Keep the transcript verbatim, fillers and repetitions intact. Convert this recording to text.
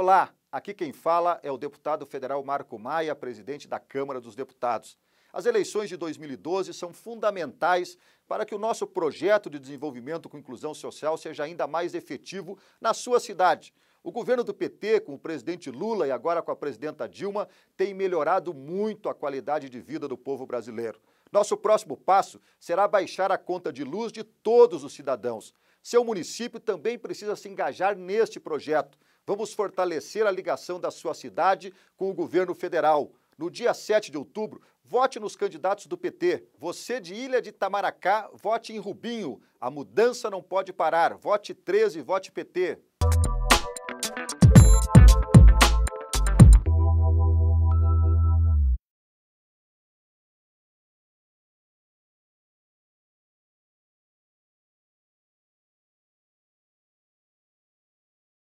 Olá, aqui quem fala é o deputado federal Marco Maia, presidente da Câmara dos Deputados. As eleições de dois mil e doze são fundamentais para que o nosso projeto de desenvolvimento com inclusão social seja ainda mais efetivo na sua cidade. O governo do P T, com o presidente Lula e agora com a presidenta Dilma, tem melhorado muito a qualidade de vida do povo brasileiro. Nosso próximo passo será baixar a conta de luz de todos os cidadãos. Seu município também precisa se engajar neste projeto. Vamos fortalecer a ligação da sua cidade com o governo federal. No dia sete de outubro, vote nos candidatos do P T. Você de Ilha de Itamaracá, vote em Rubinho. A mudança não pode parar. Vote treze, vote P T.